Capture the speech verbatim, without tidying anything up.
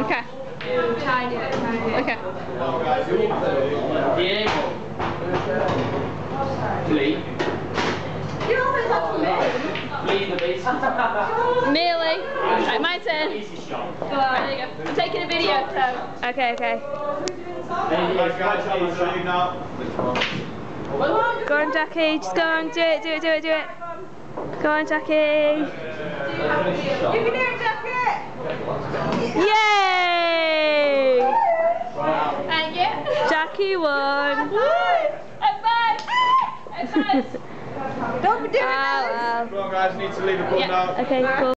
Okay. Try and do it, try and do it. Okay. Diego. Lee. You always have to move. Lee the beast. Nearly. Right, my turn. Easy shot. Go on, there you go. I'm taking a video, so. Okay, okay. Guys, guys, guys, now. Go on, Jackie. Just go on. Do it, do it, do it, do it. Go on, Jackie. You can do it, Jackie! Yay! Thank you. Jackie won. Advance! Advance! Don't be doing Oh, that! well. Come on guys, need to leave the button Yeah. out. Okay, cool.